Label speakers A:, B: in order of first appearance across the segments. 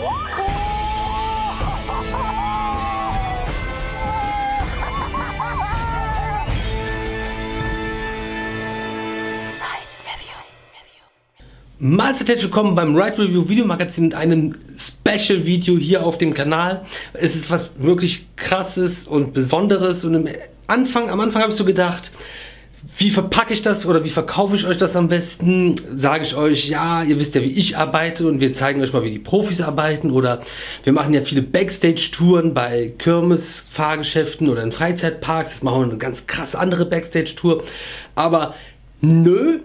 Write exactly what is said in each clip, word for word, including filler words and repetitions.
A: Mahlzeit, herzlich willkommen beim Ride Review Videomagazin mit einem Special Video hier auf dem Kanal. Es ist was wirklich krasses und Besonderes und am Anfang, am Anfang habe ich so gedacht, wie verpacke ich das oder wie verkaufe ich euch das am besten? Sage ich euch, ja, ihr wisst ja, wie ich arbeite und wir zeigen euch mal, wie die Profis arbeiten, oder wir machen ja viele Backstage-Touren bei Kirmes-Fahrgeschäften oder in Freizeitparks. Das machen wir eine ganz krass andere Backstage-Tour, aber nö.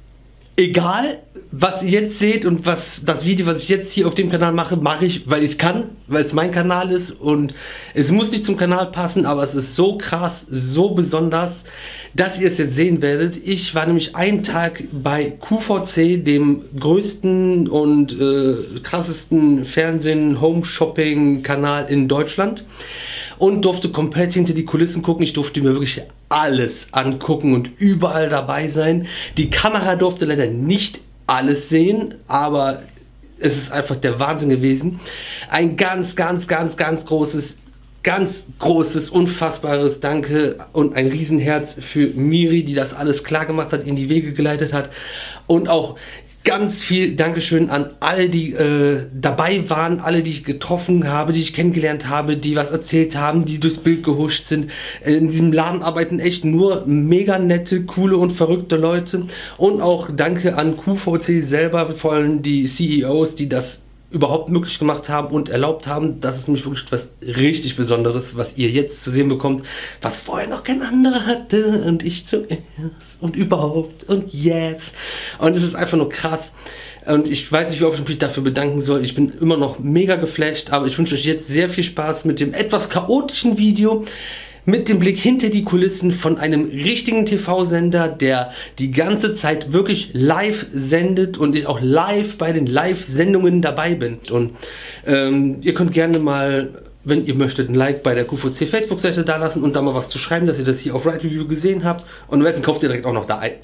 A: Egal, was ihr jetzt seht und was das Video, was ich jetzt hier auf dem Kanal mache, mache ich, weil ich es kann, weil es mein Kanal ist und es muss nicht zum Kanal passen, aber es ist so krass, so besonders, dass ihr es jetzt sehen werdet. Ich war nämlich einen Tag bei Q V C, dem größten und äh, krassesten Fernsehen-Home-Shopping-Kanal in Deutschland, und durfte komplett hinter die Kulissen gucken. Ich durfte mir wirklich alles angucken und überall dabei sein. Die Kamera durfte leider nicht alles sehen, aber es ist einfach der Wahnsinn gewesen. Ein ganz, ganz, ganz, ganz großes, ganz großes, unfassbares Danke und ein Riesenherz für Miri, die das alles klar gemacht hat, in die Wege geleitet hat, und auch ganz viel Dankeschön an alle, die äh, dabei waren, alle, die ich getroffen habe, die ich kennengelernt habe, die was erzählt haben, die durchs Bild gehuscht sind. In diesem Laden arbeiten echt nur mega nette, coole und verrückte Leute. Und auch danke an Q V C selber, vor allem die C E Os, die das überhaupt möglich gemacht haben und erlaubt haben. Das ist nämlich wirklich etwas richtig Besonderes, was ihr jetzt zu sehen bekommt, was vorher noch kein anderer hatte, und ich zuerst und überhaupt und yes. Und es ist einfach nur krass. Und ich weiß nicht, wie oft ich mich dafür bedanken soll. Ich bin immer noch mega geflasht, aber ich wünsche euch jetzt sehr viel Spaß mit dem etwas chaotischen Video, mit dem Blick hinter die Kulissen von einem richtigen T V-Sender, der die ganze Zeit wirklich live sendet und ich auch live bei den Live-Sendungen dabei bin. Und ähm, ihr könnt gerne mal, wenn ihr möchtet, ein Like bei der Q V C Facebook-Seite da lassen und da mal was zu schreiben, dass ihr das hier auf Ride Review gesehen habt. Und am besten kauft ihr direkt auch noch da ein.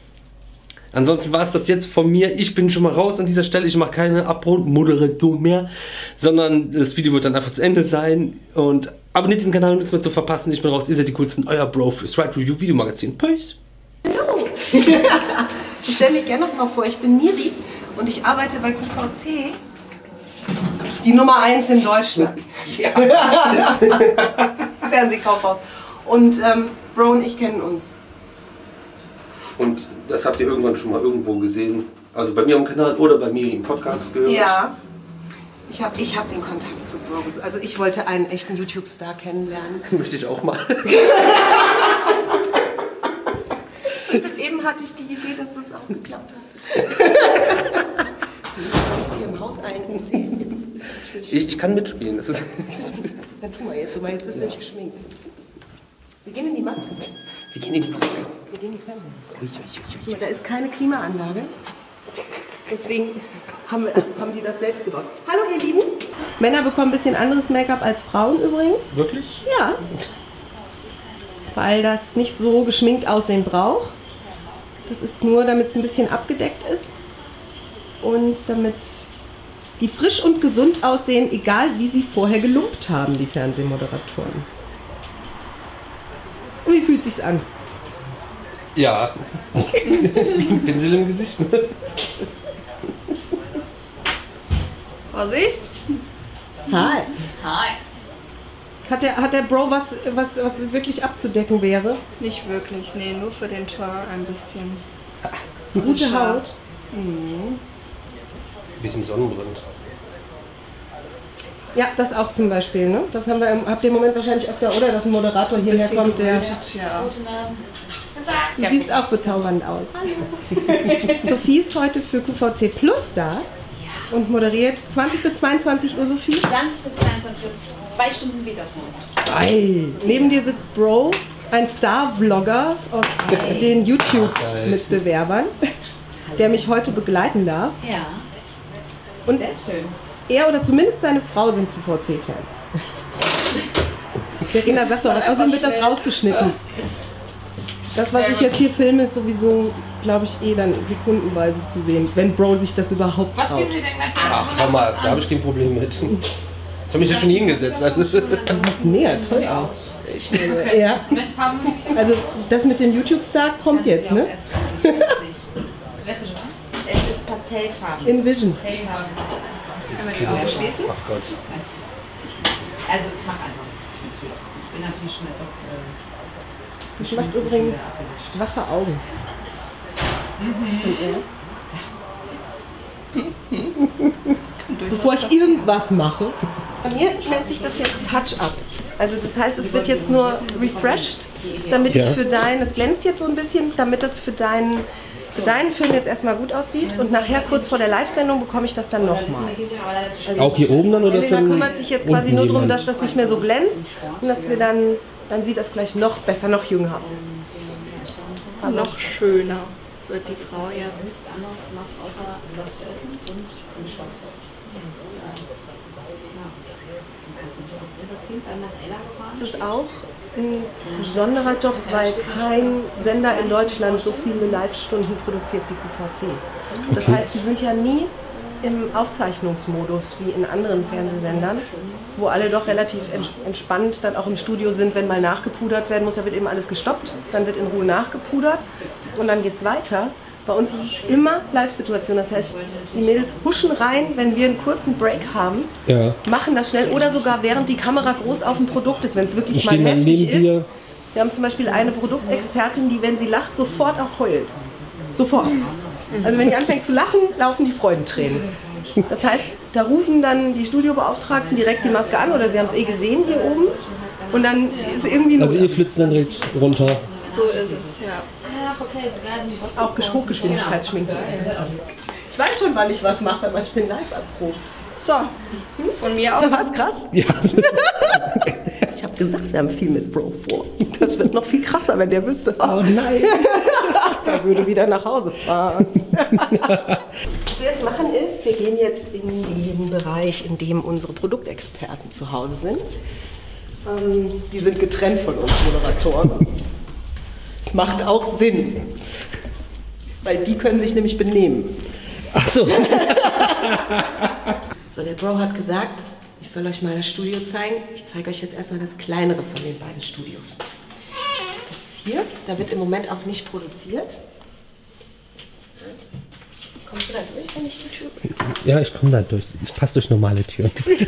A: Ansonsten war es das jetzt von mir. Ich bin schon mal raus an dieser Stelle. Ich mache keine Abmod-Moderation mehr, sondern das Video wird dann einfach zu Ende sein. Und abonniert diesen Kanal, um nichts mehr zu verpassen. Ich bin raus. Ihr seid die coolsten. Euer Bro fürs Ride Review Videomagazin. Peace.
B: Hallo. Ich stelle mich gerne noch mal vor. Ich bin Miri und ich arbeite bei Q V C. Die Nummer eins in Deutschland. Ja. Fernsehkaufhaus. Und ähm, Bro und ich kennen uns.
A: Und das habt ihr irgendwann schon mal irgendwo gesehen, also bei mir am Kanal oder bei mir im Podcast gehört?
B: Ja, ich habe ich hab den Kontakt zu Bro. Also ich wollte einen echten YouTube-Star kennenlernen.
A: Möchte ich auch mal.
B: Bis eben hatte ich die Idee, dass es auch geklappt hat. Zumindest soll ich es hier im Haus allen erzählen.
A: Ich, ich kann mitspielen. Das ist
B: Dann tu mal jetzt, mal jetzt wirst du nicht geschminkt. Wir gehen in die Maske.
A: Wir gehen in die Maske.
B: Wir gehen in die Maske. Guck mal, da ist keine Klimaanlage. Deswegen haben, wir, haben die das selbst gebaut. Hallo ihr Lieben. Männer bekommen ein bisschen anderes Make-up als Frauen übrigens.
A: Wirklich?
B: Ja. Weil das nicht so geschminkt aussehen braucht. Das ist nur, damit es ein bisschen abgedeckt ist. Und damit die frisch und gesund aussehen, egal wie sie vorher gelumpt haben, die Fernsehmoderatoren. Und wie fühlt sich's an?
A: Ja, wie ein Pinsel im Gesicht.
C: Vorsicht!
B: Hi!
C: Hi!
B: Hat der, hat der Bro was, was, was wirklich abzudecken wäre?
C: Nicht wirklich, nee, nur für den Tag ein bisschen.
B: Eine gute Haut?
C: Mhm.
A: Bisschen Sonnenbrand.
B: Ja, das auch zum Beispiel, ne? Das haben wir im, habt ihr im Moment wahrscheinlich öfter, oder? Dass ein Moderator hierher kommt, der...
C: Ja.
B: Du siehst auch bezaubernd aus. Sophie ist heute für Q V C Plus da und moderiert zwanzig bis zweiundzwanzig Uhr, Sophie.
D: zwanzig bis zweiundzwanzig Uhr, zwei Stunden wieder von.
B: Geil. Neben dir sitzt Bro, ein Star-Vlogger aus
D: Hi.
B: den YouTube-Mitbewerbern, der mich heute begleiten darf.
D: Ja.
B: Und
D: sehr schön.
B: Er oder zumindest seine Frau sind Q V C-Fan. Verena sagt doch, außerdem wird das rausgeschnitten. Das, was ich jetzt hier filme, ist sowieso glaube ich, eh dann sekundenweise zu sehen, wenn Bro sich das überhaupt
D: Was
B: traut.
D: ziehen Sie denn gleich an?
A: Ach, hör mal, da habe ich kein Problem mit. Ich habe mich ja schon hingesetzt. Also.
B: Das ist mega toll aus.
A: Echt?
D: Okay.
B: Ja.
D: Welche Farben haben Sie?
B: Also das mit dem YouTube-Star kommt jetzt, ne?
D: Lässt du das an?
C: Es ist Pastellfarben.
B: In Vision.
D: Pastellfarben.
C: Können wir die Augen schließen?
A: Ach Gott.
D: Also mach einfach. Ich bin natürlich schon etwas. Äh,
B: Ich mache übrigens schwache Augen. Und er? Bevor ich irgendwas mache. Bei mir nennt sich das jetzt Touch-Up. Also das heißt, es wird jetzt nur refreshed, damit
A: Ja.
B: ich für dein, es glänzt jetzt so ein bisschen, damit das für deinen, für deinen Film jetzt erstmal gut aussieht. Und nachher kurz vor der Live-Sendung bekomme ich das dann nochmal.
A: Auch hier oben dann oder
B: Elena
A: dann
B: kümmert sich jetzt quasi
A: unten
B: nur darum,
A: jemand?
B: dass das nicht mehr so glänzt und dass wir dann, dann sieht das gleich noch besser, noch jünger aus.
C: Also noch schöner wird die Frau jetzt. Das ist auch ein besonderer Job, weil kein Sender in Deutschland so viele Live-Stunden produziert wie Q V C. Das
A: Okay.
B: heißt, die sind ja nie im Aufzeichnungsmodus wie in anderen Fernsehsendern, wo alle doch relativ ents- entspannt dann auch im Studio sind, wenn mal nachgepudert werden muss. Da wird eben alles gestoppt, dann wird in Ruhe nachgepudert und dann geht's weiter. Bei uns ist es immer Live-Situation, das heißt, die Mädels huschen rein, wenn wir einen kurzen Break haben,
A: Ja.
B: machen das schnell oder sogar während die Kamera groß auf dem Produkt ist, wenn es wirklich
A: Die
B: mal
A: stehen dann
B: heftig
A: neben
B: ist.
A: dir.
B: Wir haben zum Beispiel eine Produktexpertin, die, wenn sie lacht, sofort auch heult. Sofort. Also wenn die anfängt zu lachen, laufen die Freudentränen. Das heißt, da rufen dann die Studiobeauftragten direkt die Maske an oder sie haben es eh gesehen hier oben und dann ist irgendwie
A: Also
B: nur
A: ihr flitzt dann direkt runter.
C: So ist es, ja.
D: Ach, okay, sogar die Brust.
B: auch Gesch- Hochgeschwindigkeitsschminken. Ich weiß schon, wann ich was mache, aber ich bin live erprobt.
C: So, von mir aus.
B: War es krass?
A: Ja.
B: Ich habe gesagt, wir haben viel mit Bro vor. Das wird noch viel krasser, wenn der wüsste. Oh nein. Der würde wieder nach Hause fahren. Was wir jetzt machen ist, wir gehen jetzt in den Bereich, in dem unsere Produktexperten zu Hause sind. Ähm, die sind getrennt von uns Moderatoren. Das macht auch Sinn. Weil die können sich nämlich benehmen.
A: Ach so.
B: So, der Bro hat gesagt, ich soll euch mal das Studio zeigen. Ich zeige euch jetzt erstmal das kleinere von den beiden Studios. Das ist hier, da wird im Moment auch nicht produziert. Kommst du da durch, wenn ich die Tür...
A: Ja, ich komme da durch. Ich passe durch normale Türen.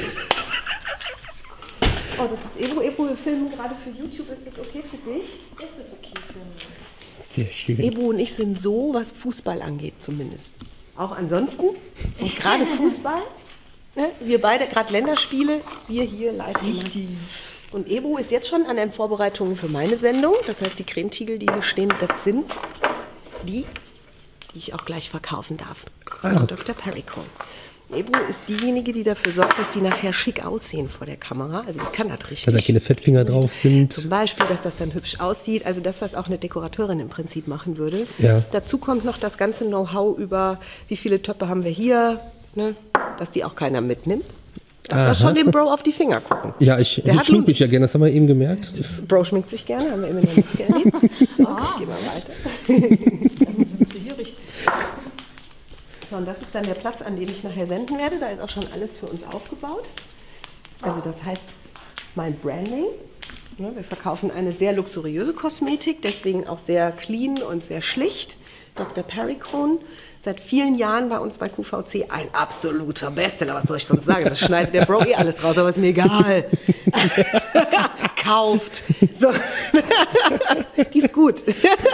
B: Oh, das ist Ebro. Ebro, wir filmen gerade für YouTube. Ist das okay für dich? Das ist okay für mich.
A: Sehr schön.
B: Ebro und ich sind so, was Fußball angeht zumindest. Auch ansonsten. Und gerade Fußball. Ne? Wir beide, gerade Länderspiele, wir hier live. Richtig. Und Ebro ist jetzt schon an den Vorbereitungen für meine Sendung. Das heißt, die Cremetiegel, die hier stehen, das sind die, die ich auch gleich verkaufen darf. Von
A: Ah.
B: Doktor Perricone. Ebro ist diejenige, die dafür sorgt, dass die nachher schick aussehen vor der Kamera. Also die kann das richtig.
A: Weil da keine Fettfinger drauf sind.
B: Zum Beispiel, dass das dann hübsch aussieht. Also das, was auch eine Dekorateurin im Prinzip machen würde.
A: Ja.
B: Dazu kommt noch das ganze Know-how über, wie viele Töpfe haben wir hier, ne? Dass die auch keiner mitnimmt. Darf
A: Aha.
B: das schon dem Bro auf die Finger gucken.
A: Ja, ich,
B: Der
A: ich
B: hat
A: schmink
B: nun-
A: mich ja gerne, das haben wir eben gemerkt.
B: Bro schminkt sich gerne, haben wir immer noch nicht erlebt. So, ich gehe mal weiter. So, und das ist dann der Platz, an dem ich nachher senden werde. Da ist auch schon alles für uns aufgebaut. Also das heißt, mein Branding. Ne, wir verkaufen eine sehr luxuriöse Kosmetik, deswegen auch sehr clean und sehr schlicht. Doktor Perricone, seit vielen Jahren bei uns bei Q V C ein absoluter Bestseller. Was soll ich sonst sagen? Das schneidet der Bro eh alles raus, aber ist mir egal. Kauft. So. Die ist gut.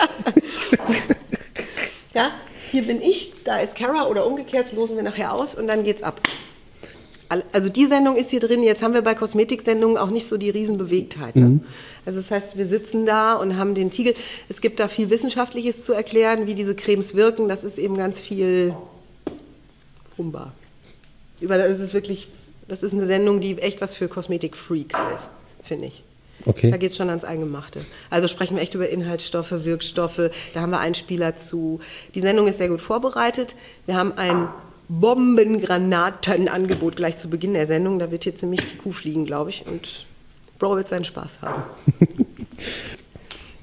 B: Ja, hier bin ich, da ist Cara oder umgekehrt, das losen wir nachher aus und dann geht's ab. Also die Sendung ist hier drin, jetzt haben wir bei Kosmetiksendungen auch nicht so die Riesenbewegtheit. Ne?
A: Mhm.
B: Also das heißt, wir sitzen da und haben den Tiegel. Es gibt da viel Wissenschaftliches zu erklären, wie diese Cremes wirken. Das ist eben ganz viel Humba. Über das ist wirklich, das ist eine Sendung, die echt was für Kosmetik-Freaks ist, finde ich.
A: Okay.
B: Da geht es schon ans Eingemachte. Also sprechen wir echt über Inhaltsstoffe, Wirkstoffe, da haben wir Einspieler zu. Die Sendung ist sehr gut vorbereitet. Wir haben ein Bombengranatenangebot gleich zu Beginn der Sendung. Da wird hier ziemlich die Kuh fliegen, glaube ich. Und Bro wird seinen Spaß haben.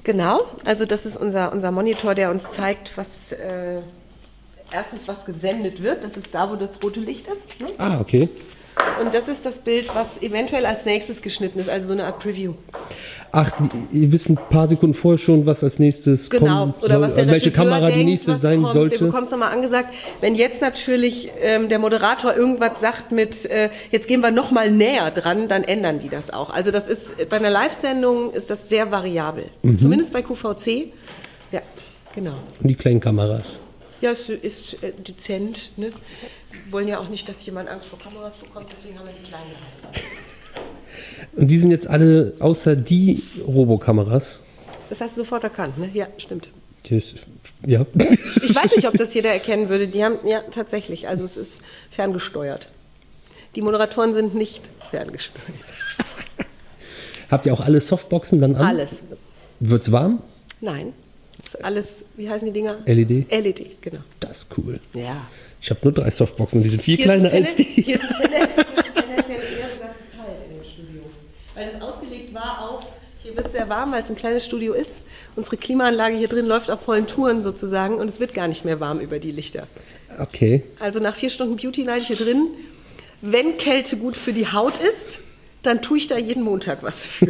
C: Genau, also das ist unser, unser Monitor, der uns zeigt, was äh, erstens was gesendet wird. Das ist da, wo das rote Licht ist. Ne?
A: Ah, okay.
C: Und das ist das Bild, was eventuell als nächstes geschnitten ist, also so eine Art Preview.
A: Ach, ihr wisst ein paar Sekunden vorher schon, was als nächstes
C: genau.
A: kommt.
C: Oder was der
A: also welche
C: Regisseur
A: Kamera
C: denkt,
A: die nächste
C: was
A: sein
C: kommt.
A: sollte.
C: Wir bekommen es nochmal angesagt. Wenn jetzt natürlich ähm, der Moderator irgendwas sagt mit, äh, jetzt gehen wir nochmal näher dran, dann ändern die das auch. Also das ist, bei einer Live-Sendung ist das sehr variabel. Mhm. Zumindest bei Q V C. Ja, genau.
A: Und die kleinen Kameras.
C: Ja, es ist äh, dezent. Ne? Wir wollen ja auch nicht, dass jemand Angst vor Kameras bekommt, deswegen haben wir die kleinen gehalten.
A: Und die sind jetzt alle, außer die Robokameras.
C: Das hast du sofort erkannt, ne? Ja, stimmt.
A: Das, ja.
C: Ich weiß nicht, ob das jeder erkennen würde. Die haben, ja, tatsächlich. Also es ist ferngesteuert. Die Moderatoren sind nicht ferngesteuert.
A: Habt ihr auch alle Softboxen dann an?
C: Alles.
A: Wird's warm?
C: Nein. Das ist alles, wie heißen die Dinger?
A: L E D?
C: L E D, genau.
A: Das ist cool.
C: Ja.
A: Ich habe nur drei Softboxen, die sind viel
C: Hier
A: kleiner
C: ist
A: als die.
C: Hier ist es tendenziell eher sogar zu kalt in dem Studio. Weil das ausgelegt war auf, hier wird es sehr warm, weil es ein kleines Studio ist. Unsere Klimaanlage hier drin läuft auf vollen Touren sozusagen und es wird gar nicht mehr warm über die Lichter.
A: Okay.
C: Also nach vier Stunden Beauty Night hier drin, wenn Kälte gut für die Haut ist, dann tue ich da jeden Montag was für.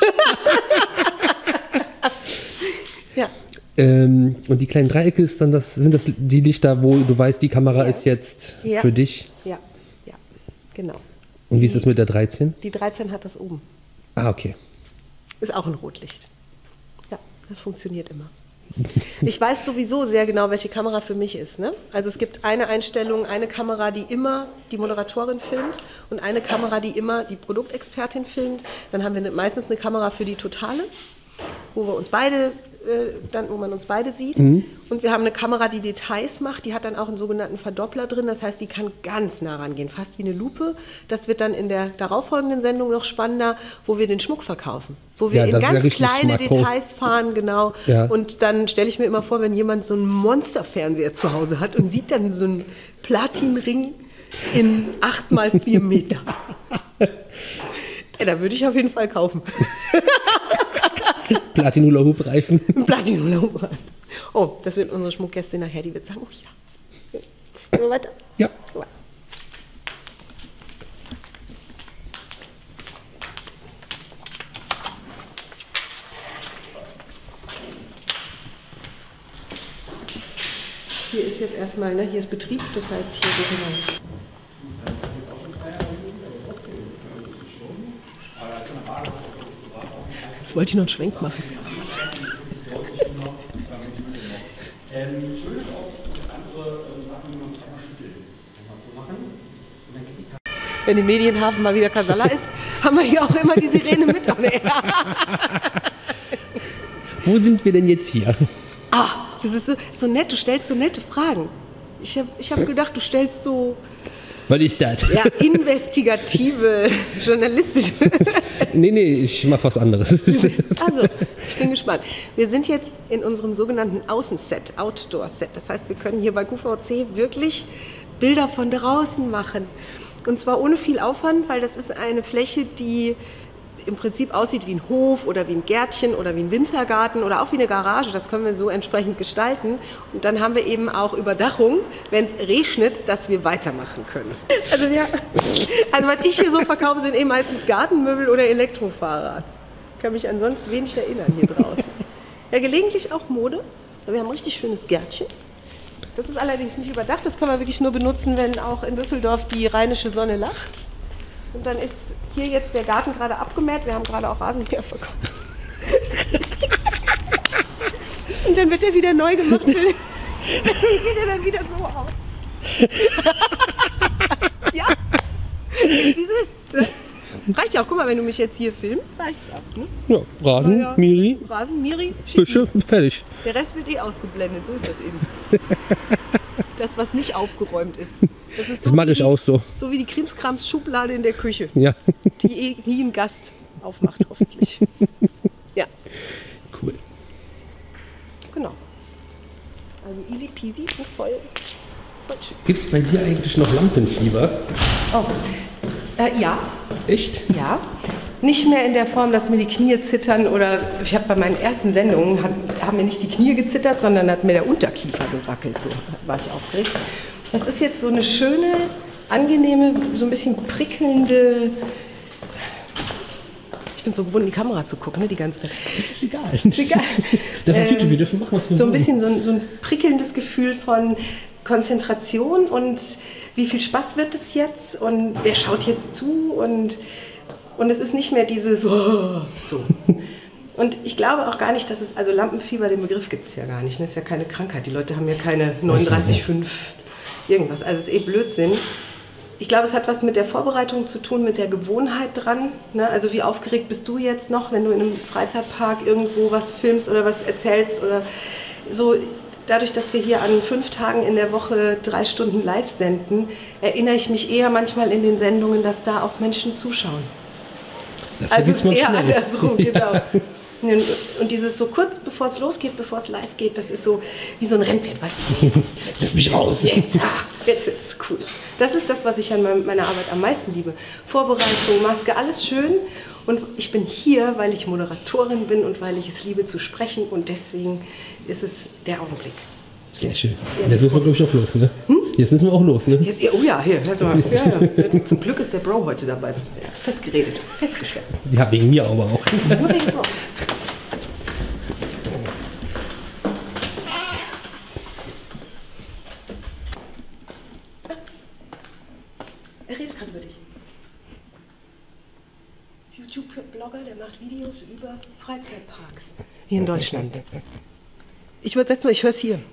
C: Ja.
A: Ähm, und die kleinen Dreiecke ist dann das, sind das die Lichter, wo du weißt, die Kamera
C: Ja.
A: ist jetzt
C: Ja.
A: für dich.
C: Ja, ja, genau.
A: Und wie ist das mit der dreizehn?
C: Die dreizehn hat das oben.
A: Ah, okay.
C: Ist auch ein Rotlicht. Ja, das funktioniert immer. Ich weiß sowieso sehr genau, welche Kamera für mich ist. Ne? Also es gibt eine Einstellung, eine Kamera, die immer die Moderatorin filmt und eine Kamera, die immer die Produktexpertin filmt. Dann haben wir meistens eine Kamera für die Totale, wo wir uns beide, äh, dann, wo man uns beide sieht. Mhm. Und wir haben eine Kamera, die Details macht. Die hat dann auch einen sogenannten Verdoppler drin. Das heißt, die kann ganz nah rangehen, fast wie eine Lupe. Das wird dann in der darauffolgenden Sendung noch spannender, wo wir den Schmuck verkaufen. Wo wir
A: Ja,
C: in
A: das ist ja
C: ganz
A: richtig
C: kleine
A: schmacko.
C: Details fahren, genau.
A: Ja.
C: Und dann stelle ich mir immer vor, wenn jemand so einen Monsterfernseher zu Hause hat und sieht dann so einen Platinring in acht mal vier Meter. Ja, da würde ich auf jeden Fall kaufen.
A: Platin-Hula-Hoop-Reifen.
C: Platin-Hula-Hoop. Oh, das wird unsere Schmuckgästin nachher, die wird sagen, oh ja. Gehen wir weiter?
A: Ja.
C: Hier ist jetzt erstmal, ne, hier ist Betrieb, das heißt, hier geht man.
B: Jetzt wollte ich noch einen Schwenk machen.
C: Wenn im Medienhafen mal wieder Casalla ist, haben wir hier auch immer die Sirene mit.
A: Wo sind wir denn jetzt hier?
C: Ah, das ist so, so nett, du stellst so nette Fragen. Ich habe ich hab gedacht, du stellst so
A: Was ist das?
C: ja, investigative, journalistische.
A: Nee, nee, ich mach was anderes.
C: Also, ich bin gespannt. Wir sind jetzt in unserem sogenannten Außenset, Outdoor-Set. Das heißt, wir können hier bei Q V C wirklich Bilder von draußen machen. Und zwar ohne viel Aufwand, weil das ist eine Fläche, die im Prinzip aussieht wie ein Hof oder wie ein Gärtchen oder wie ein Wintergarten oder auch wie eine Garage. Das können wir so entsprechend gestalten. Und dann haben wir eben auch Überdachung, wenn es regnet, dass wir weitermachen können. Also, wir, also was ich hier so verkaufe, sind eben meistens Gartenmöbel oder Elektrofahrrad. Ich kann mich ansonsten wenig erinnern hier draußen. Ja, gelegentlich auch Mode. Wir haben ein richtig schönes Gärtchen. Das ist allerdings nicht überdacht. Das kann man wirklich nur benutzen, wenn auch in Düsseldorf die rheinische Sonne lacht. Und dann ist hier jetzt der Garten gerade abgemäht. Wir haben gerade auch Rasenmäher verkauft. Und dann wird er wieder neu gemacht. Dann sieht er dann wieder so aus. Ja, wie es ist. Ne? Reicht ja auch. Guck mal, wenn du mich jetzt hier filmst, reicht ja auch. Ne?
A: Ja, Rasen,
C: Ja.
A: Miri,
C: Rasen, Miri, Schicki.
A: Fische, fertig.
C: Der Rest wird eh ausgeblendet. So ist das eben. Das, was nicht aufgeräumt ist. Das ist so
A: Das mache
C: wie
A: ich
C: die-
A: auch so.
C: So wie die Krimskrams Schublade in der Küche,
A: Ja,
C: die eh nie ein Gast aufmacht, hoffentlich. Ja,
A: cool.
C: genau. Also easy peasy und voll, voll schick.
A: Gibt es bei dir eigentlich noch Lampenfieber?
C: Oh, Äh, ja.
A: Echt?
C: Ja. Nicht mehr in der Form, dass mir die Knie zittern oder ich habe bei meinen ersten Sendungen, hat, haben mir nicht die Knie gezittert, sondern hat mir der Unterkiefer gewackelt, so war ich aufgeregt. Das ist jetzt so eine schöne, angenehme, so ein bisschen prickelnde, ich bin so gewohnt, in die Kamera zu gucken, ne, die ganze Zeit.
A: Das ist egal.
C: Das ist egal.
A: Das ist
C: ähm,
A: YouTube, wir dürfen machen, was wir
C: So ein
A: wollen.
C: bisschen so ein, so ein prickelndes Gefühl von Konzentration und wie viel Spaß wird es jetzt und wer schaut jetzt zu und Und es ist nicht mehr dieses oh, so. Und ich glaube auch gar nicht, dass es, also Lampenfieber, den Begriff gibt es ja gar nicht. Das ist ja keine Krankheit. Die Leute haben ja keine neununddreißig Komma fünf irgendwas. Also es ist eh Blödsinn. Ich glaube, es hat was mit der Vorbereitung zu tun, mit der Gewohnheit dran. Ne? Also wie aufgeregt bist du jetzt noch, wenn du in einem Freizeitpark irgendwo was filmst oder was erzählst oder so. Dadurch, dass wir hier an fünf Tagen in der Woche drei Stunden live senden, erinnere ich mich eher manchmal in den Sendungen, dass da auch Menschen zuschauen.
A: Das
C: Also es ist eher
A: schnell.
C: andersrum, genau. Und dieses so kurz bevor es losgeht, bevor es live geht, das ist so wie so ein Rennpferd. Was jetzt?
A: Lass mich raus.
C: Jetzt, ah, jetzt wird's cool. Das ist das, was ich an meiner Arbeit am meisten liebe. Vorbereitung, Maske, alles schön. Und ich bin hier, weil ich Moderatorin bin und weil ich es liebe zu sprechen. Und deswegen ist es der Augenblick.
A: Sehr schön. Jetzt müssen wir, glaube ich, auch los, ne? Hm? Jetzt müssen wir auch los, ne?
C: Jetzt, oh ja, hier, hört mal. Ja, ja. Zum Glück ist der Bro heute dabei. Ja, festgeredet, festgeschwärmt.
A: Ja, wegen mir aber auch.
C: Nur wegen Bro. Er redet gerade über dich. Ist YouTube-Blogger, der macht Videos über Freizeitparks. Hier in Deutschland. Ich übersetze mal, ich höre es hier.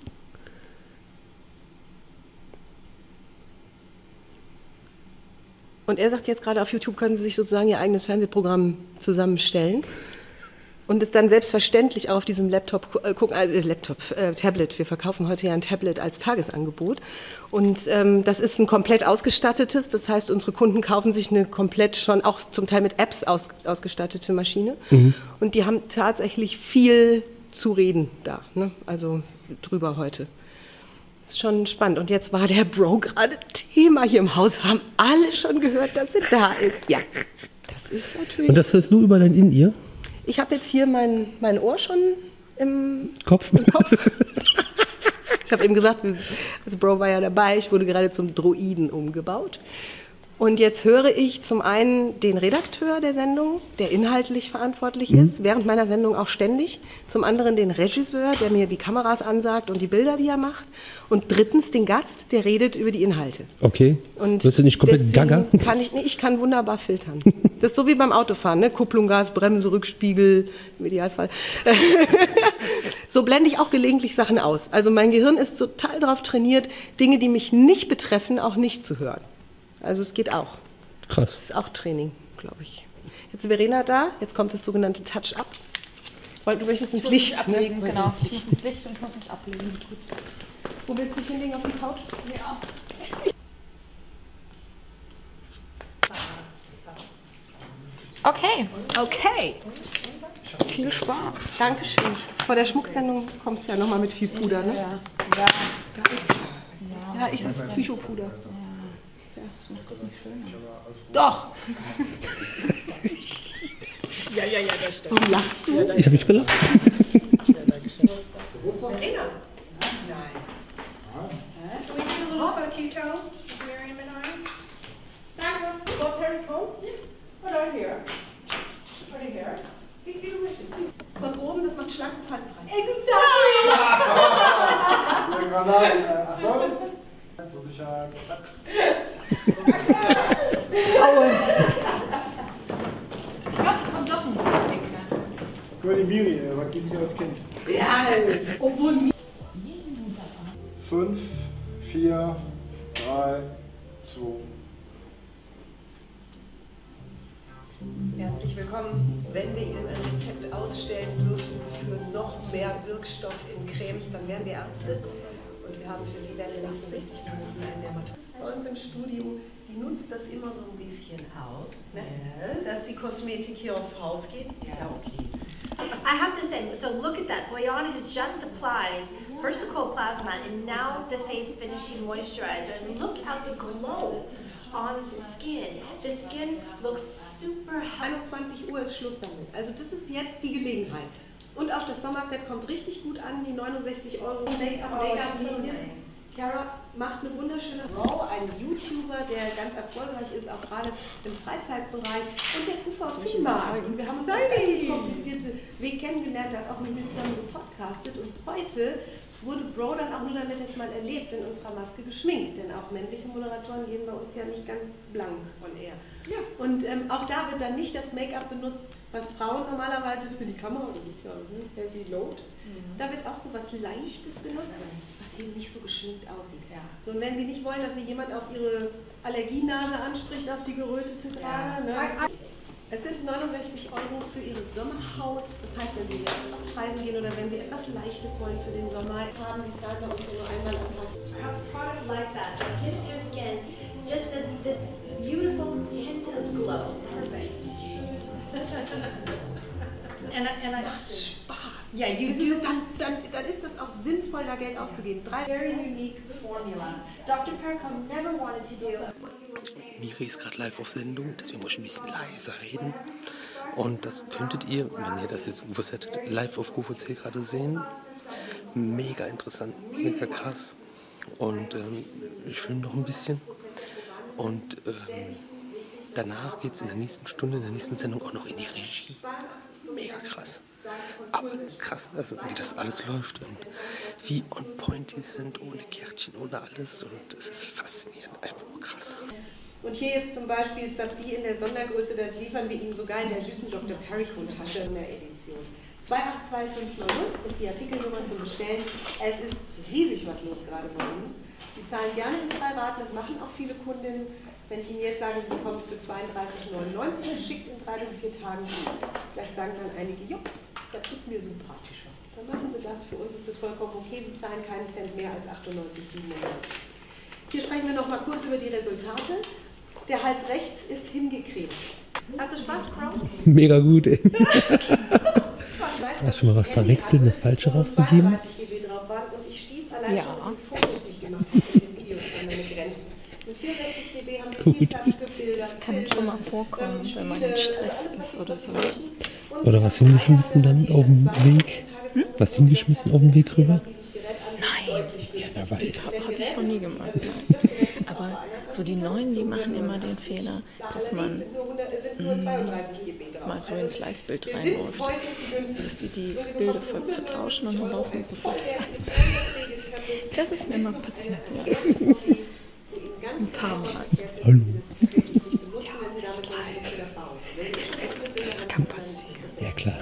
C: Und er sagt jetzt gerade, auf YouTube können Sie sich sozusagen Ihr eigenes Fernsehprogramm zusammenstellen und es dann selbstverständlich auch auf diesem Laptop gucken, äh, Laptop, äh, Tablet. Wir verkaufen heute ja ein Tablet als Tagesangebot und ähm, das ist ein komplett ausgestattetes, das heißt, unsere Kunden kaufen sich eine komplett schon, auch zum Teil mit Apps aus, ausgestattete Maschine mhm. und die haben tatsächlich viel zu reden da, ne? Also drüber heute. Das ist schon spannend. Und jetzt war der Bro gerade Thema hier im Haus. Haben alle schon gehört, dass er da ist. Ja, das ist natürlich...
A: Und das hörst du über dein In-Ear?
C: Ich habe jetzt hier mein, mein Ohr schon im
A: Kopf.
C: Im Kopf. Ich habe eben gesagt, also Bro war ja dabei, ich wurde gerade zum Droiden umgebaut. Und jetzt höre ich zum einen den Redakteur der Sendung, der inhaltlich verantwortlich mhm. ist, während meiner Sendung auch ständig. Zum anderen den Regisseur, der mir die Kameras ansagt und die Bilder, die er macht. Und drittens den Gast, der redet über die Inhalte.
A: Okay.
C: Und
A: wirst du nicht komplett gaga?
C: Kann ich, nee, ich kann wunderbar filtern. Das ist so wie beim Autofahren, ne? Kupplung, Gas, Bremse, Rückspiegel, im Idealfall. So blende ich auch gelegentlich Sachen aus. Also mein Gehirn ist total darauf trainiert, Dinge, die mich nicht betreffen, auch nicht zu hören. Also es geht auch.
A: Krass.
C: Das ist auch Training, glaube ich. Jetzt ist Verena da, jetzt kommt das sogenannte Touch-Up. Weil du möchtest ins Licht,
D: mich ablegen,
C: ne?
D: Genau, ich muss ins Licht und ich muss mich ablegen. Gut.
C: Wo willst du dich hinlegen, auf die Couch?
D: Ja. Okay.
C: Okay.
D: Viel Spaß.
C: Dankeschön. Vor der Schmucksendung kommst du ja nochmal mit viel Puder, ne?
D: Ja. Ja.
C: Das ist, ja, ich das ist Psychopuder.
D: Das macht das nicht schön.
C: Doch! Ja, ja, ja, das stimmt. Warum lachst du?
A: Ich habe mich gelacht.
C: Verena? Nein.
E: Do we do a little photo, Miriam and I? Danke.
C: Frau Perry Cole? What are here? What are here? Wie wie du möchtest. Von oben, das macht schlank und faltenfrei.
E: Exactly!
F: Zur Sicherheit. Zack.
D: Aua. Ich glaube, ich komme doch nicht.
F: Guck die Miri, er war wie als Kind.
C: Ja, obwohl mir.
F: Fünf, vier, drei, zwei.
C: Herzlich willkommen. Wenn wir Ihnen ein Rezept ausstellen dürfen für noch mehr Wirkstoff in Cremes, dann wären wir Ärzte. Und wir haben für Sie während der nächsten sechzig Minuten einen Dermatologen bei uns im Studio. Die nutzt das immer so ein bisschen aus, ne? Yes. Dass die Kosmetik hier aufs Haus geht. Ist ja okay.
E: I have to say, so look at that. Boyana has just applied first the cold plasma and now the face finishing moisturizer. And look at the glow
G: on the skin. The skin looks super healthy.
C: einundzwanzig Uhr ist Schluss damit. Also das ist jetzt die Gelegenheit. Und auch das Sommerset kommt richtig gut an, die neunundsechzig Euro. Cara macht eine wunderschöne Frau, ein YouTuber, der ganz erfolgreich ist, auch gerade im Freizeitbereich. Und der Q V C mag. Und wir haben uns auf einen ganz komplizierten Weg kennengelernt, hat auch mit mir zusammen gepodcastet. Und heute wurde Bro dann auch nur, damit er es mal erlebt, in unserer Maske geschminkt. Denn auch männliche Moderatoren gehen bei uns ja nicht ganz blank von air. Ja. Und ähm, auch da wird dann nicht das Make-up benutzt, was Frauen normalerweise für die Kamera, das ist ja ne, Heavy Load, mhm. da wird auch so was Leichtes benutzt, was eben nicht so geschminkt aussieht. Ja. So, und wenn Sie nicht wollen, dass Sie jemand auf Ihre Allergienase anspricht, auf die gerötete gerade, ja. ne? Es sind neunundsechzig Euro für Ihre Sommerhaut. Das heißt, wenn Sie jetzt auf Reisen gehen oder wenn Sie etwas Leichtes wollen für den Sommer, haben Sie zahlen bei uns nur einmal am Tag.
G: A product like that that gives your skin just this this beautiful hint of glow. Perfect.
C: And, and I, macht Spaß.
G: Yeah, you
C: Wissen
G: do.
C: Sie, dann, dann, dann ist das auch sinnvoll, da Geld auszugeben. Drei
G: Very unique formula. Doctor Perricone never wanted to do.
A: Miri ist gerade live auf Sendung, deswegen muss ich ein bisschen leiser reden. Und das könntet ihr, wenn ihr das jetzt gewusst hättet, live auf Q V C gerade sehen. Mega interessant, mega krass. Und ähm, ich filme noch ein bisschen. Und ähm, danach geht es in der nächsten Stunde, in der nächsten Sendung auch noch in die Regie. Mega krass. Aber krass, also wie das alles läuft und wie on point die sind, ohne Kärtchen, ohne alles. Und es ist faszinierend, einfach nur krass.
C: Und hier jetzt zum Beispiel Sabdi in der Sondergröße, das liefern wir Ihnen sogar in der süßen Doktor Perricone Tasche in der Edition. zwei acht zwei fünf neun null ist die Artikelnummer zum Bestellen. Es ist riesig was los gerade bei uns. Sie zahlen gerne in drei Raten, das machen auch viele Kundinnen. Wenn ich Ihnen jetzt sage, du bekommst für zweiunddreißig neunundneunzig, schickt in drei bis vier Tagen zu. Vielleicht sagen dann einige, jo, das ist mir sympathischer. Dann machen wir das. Für uns ist das vollkommen okay. Sie zahlen keinen Cent mehr als achtundneunzig siebenundneunzig. Hier sprechen wir noch mal kurz über die Resultate. Der Hals rechts ist hingecremt. Hast du Spaß, Bro?
A: Mega gut, ey.
C: Hast
A: du schon mal was verwechselt und das Falsche rausgegeben?
C: Ja.
H: Das kann schon mal vorkommen, wenn man in Stress ist oder so.
A: Oder was hingeschmissen dann auf dem Weg? Hm? Was hingeschmissen auf dem Weg rüber?
H: Nein,
A: ja, habe
H: hab ich noch nie gemacht. Aber so die Neuen, die machen immer den Fehler, dass man mh, mal so ins Live-Bild reinläuft. Dass die die Bilder vertauschen und dann laufen die sofort. Das ist mir mal passiert, ja. Ein paar Mal.
A: Hallo.
H: Ja, ist live. Kann passieren.
A: Ja, klar.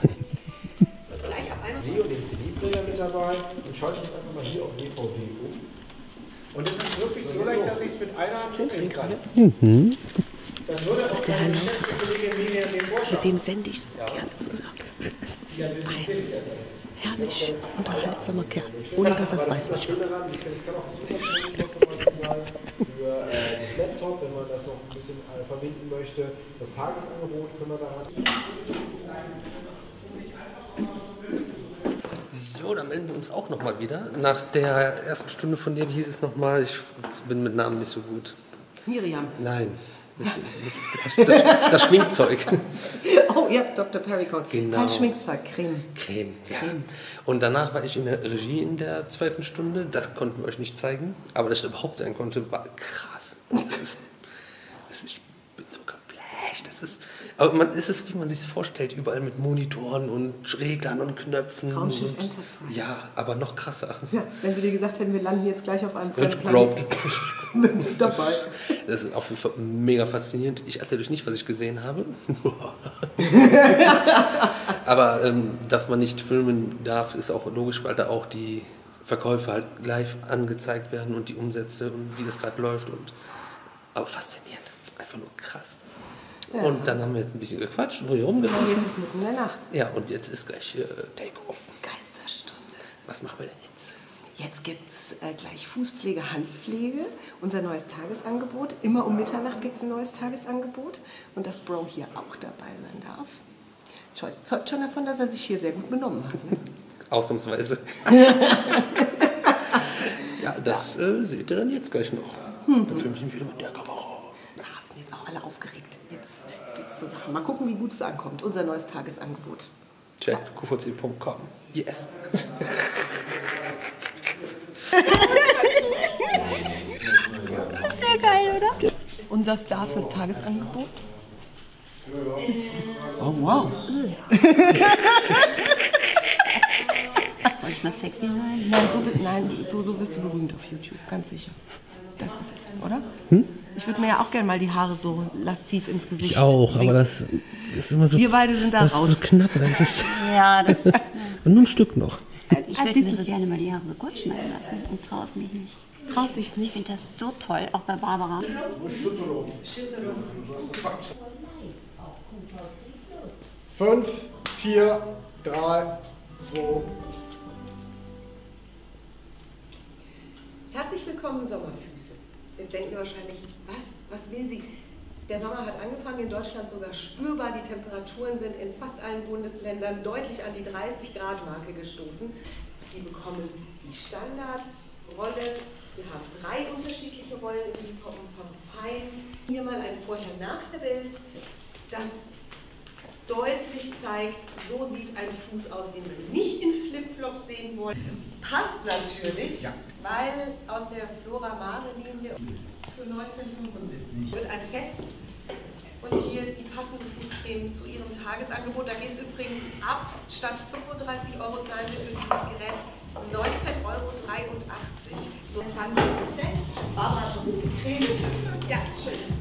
F: Leo, den C D-Player mit dabei und schaut uns einfach mal hier auf D V D um. Und es ist wirklich so leicht, dass ich es mit einer Hand umgehen kann.
A: Mhm.
H: Das ist der Herr Lauterer. Mit dem sende ich gerne zusammen. Ein herrlich unterhaltsamer Kerl, ohne dass er es weiß manchmal.
F: Für das Laptop, wenn man das noch ein bisschen verbinden möchte, das Tagesangebot können wir daran.
A: So, dann melden wir uns auch nochmal wieder. Nach der ersten Stunde von dir, wie hieß es nochmal? Ich bin mit Namen nicht so gut.
I: Miriam.
A: Nein, mit, mit, das, das, das Schminkzeug.
I: Oh ja, Doktor Perricone.
A: Genau.
I: Kein Schminkzeug, Creme.
A: Creme, ja.
I: Creme.
A: Und danach war ich in der Regie in der zweiten Stunde. Das konnten wir euch nicht zeigen. Aber dass ich überhaupt sein konnte, war krass. Das ist, das ist, ich bin so geflasht. Das ist, aber man ist es, wie man sich es vorstellt, überall mit Monitoren und Reglern und Knöpfen.
I: Raumschiff
A: und,
I: Enterprise.
A: ja, aber noch krasser.
I: Ja, wenn sie dir gesagt hätten, wir landen jetzt gleich auf einem fremden
A: Ich glaube,
I: Planeten, dabei.
A: das ist auf jeden Fall mega faszinierend. Ich erzähle euch nicht, was ich gesehen habe. Aber ähm, dass man nicht filmen darf, ist auch logisch, weil da auch die Verkäufe halt live angezeigt werden und die Umsätze und wie das gerade läuft. Und, aber faszinierend, einfach nur krass. Ja. Und dann haben wir jetzt ein bisschen gequatscht und hier rumgelaufen.
I: Und jetzt ist mitten in der Nacht.
A: Ja, und jetzt ist gleich äh, Take-Off.
I: Geisterstunde.
A: Was machen wir denn jetzt?
I: Jetzt gibt es äh, gleich Fußpflege, Handpflege, unser neues Tagesangebot. Immer um Mitternacht gibt es ein neues Tagesangebot. Und dass Bro hier auch dabei sein darf. Joyce zeugt schon davon, dass er sich hier sehr gut benommen hat. Ne?
A: Ausnahmsweise. Ja, das äh, seht ihr dann jetzt gleich noch. Hm. Dann filme ich ihn wieder mit der Kamera.
I: jetzt auch alle aufgeregt. Jetzt geht's zur Sache. Mal gucken, wie gut es ankommt. Unser neues Tagesangebot.
A: Chat q v c punkt com. Yes.
G: Sehr geil, oder?
I: Unser Star fürs Tagesangebot.
A: Oh, wow.
G: Soll ich mal sexy sein?
I: Nein, so, wird- nein so, so wirst du berühmt auf YouTube, ganz sicher. Das ist es, oder?
A: Hm?
I: Ich würde mir ja auch gerne mal die Haare so lasziv ins Gesicht
A: Ich auch, aber das, das ist immer so.
I: Wir beide sind da
A: das
I: raus.
A: ist so knapp. Das ist
G: Ja, das ist.
A: und nur ein Stück noch.
G: Ich würde mir so gerne mal die Haare so kurz schneiden lassen und traue es mich nicht.
I: Traust dich
G: Ich
I: nicht?
G: finde das so toll, auch bei Barbara.
F: Fünf, vier, drei, zwei.
I: Herzlich willkommen, Sommerfüße. Jetzt denken wir wahrscheinlich, was, was will sie? Der Sommer hat angefangen, in Deutschland sogar spürbar. Die Temperaturen sind in fast allen Bundesländern deutlich an die dreißig Grad Marke gestoßen. Sie bekommen die Standardrolle. Wir haben drei unterschiedliche Rollen im Lieferumfang fein. Hier mal ein Vorher-Nachher-Bild, das deutlich zeigt, so sieht ein Fuß aus, den wir nicht in Flipflops sehen wollen. Passt natürlich, ja, weil aus der Flora Mare Linie für neunzehnhundertfünfundsiebzig wird ein Fest und hier die passende Fußcreme zu ihrem Tagesangebot. Da geht es übrigens ab, statt fünfunddreißig Euro zahlen wir für dieses Gerät neunzehn Euro dreiundachtzig. So Sunday Set. Barbara hat schon gecremt. Ja, ist schön.